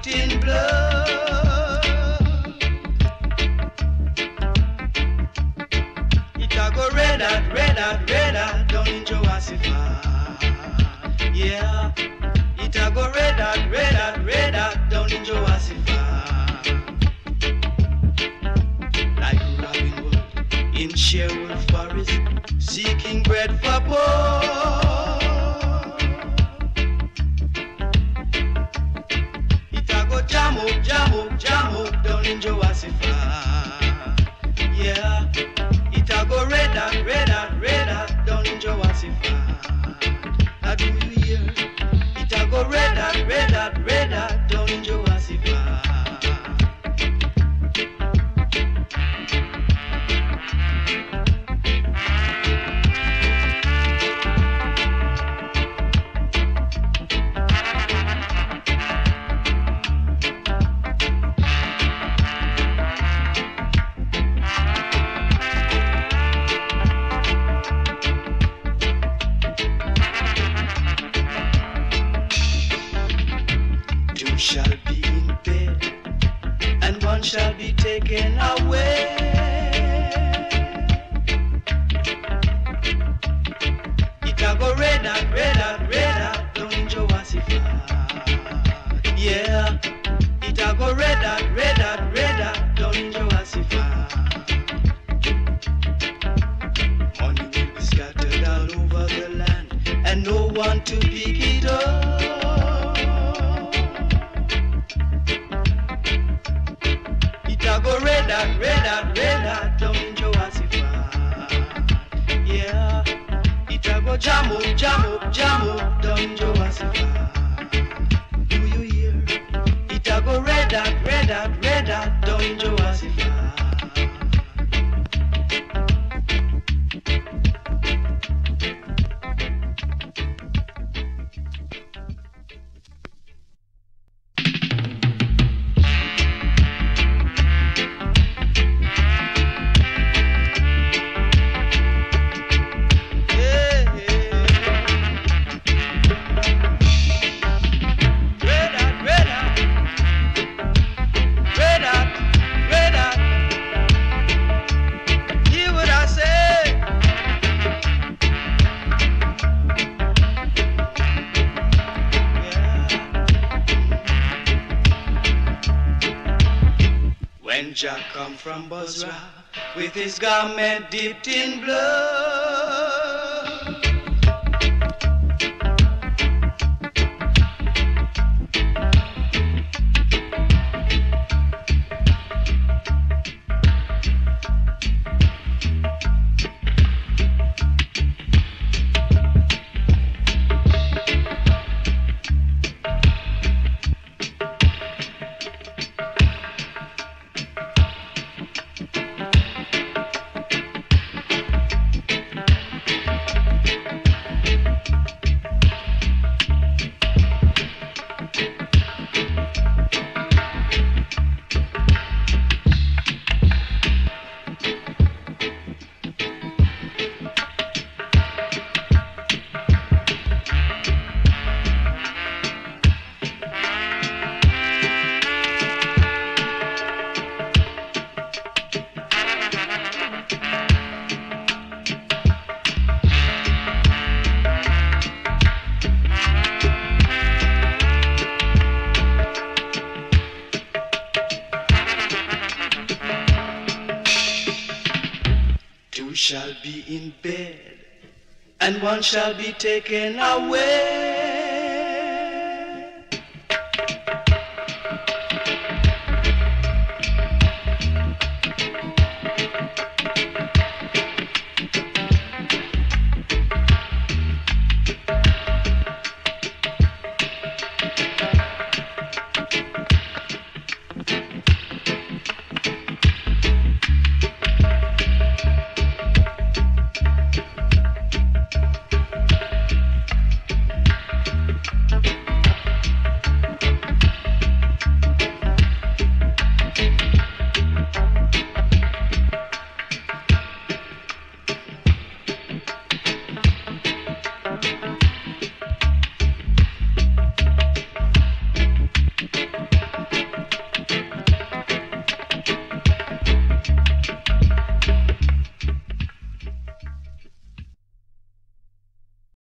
dipped in blood. It a go red hot down in Johosaphatt. Yeah, it a go red hot down in Johosaphatt. Like Robin Hood in Sherwood Forest, seeking bread for poor. Jam up down in Johosaphatt. Yeah, it a go red hot down in Johosaphatt. How do you hear? It a go red hot down in Johosaphatt. Shall be in bed, and one shall be taken away. It a go red hot down in Johosaphatt. Yeah, it a go red hot down in Johosaphatt. Money will be scattered all over the land, and no one to pick it up. Go red hot down in Johosaphatt. Yeah, it a go jam up down in Johosaphatt. Do you hear? It a go red hot down in Johosaphatt. When Jack come from Basra with his garment dipped in blood, shall be in bed, and one shall be taken away.